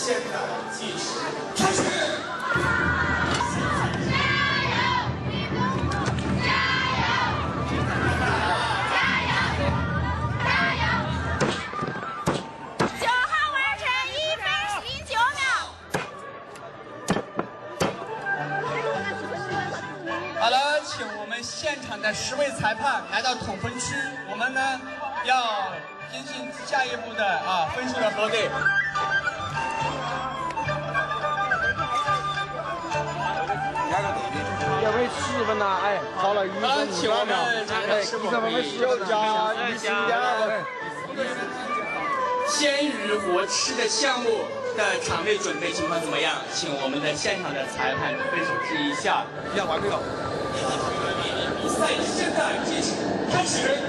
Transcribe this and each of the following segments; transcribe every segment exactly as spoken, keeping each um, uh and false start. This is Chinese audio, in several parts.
现在计时开始。 好了，请我们现场的十位裁判来到统分区，我们呢要进行下一步的啊分数的核对。 要为十分呐，哎，超了一分请我们哎，一分为十分加一十加。 鲜鱼活吃的项目的场内准备情况怎么样？请我们的现场的裁判分手制一下。 要完对了。 比赛现在计时开始。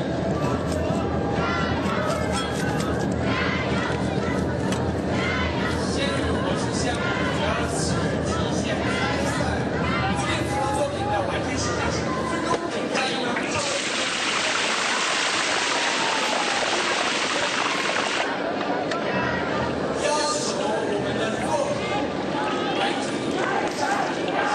鲜鱼活吃项目主要是体现参赛电子作品的完成时间是五分钟，加油了！要求我们的作品完成三十秒。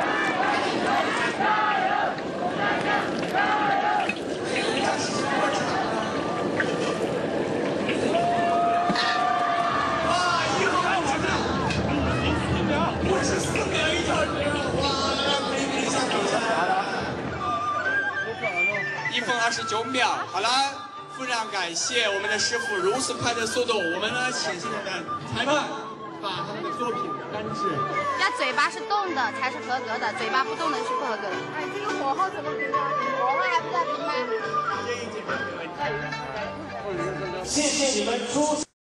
一分二十九秒，好了，非常感谢我们的师傅如此快的速度。我们呢，请现在的裁判把他们的作品安置。 要嘴巴是动的才是合格的，嘴巴不动的是不合格的。哎，这个火候怎么评啊？火候还不在评吗？ 谢谢你们出。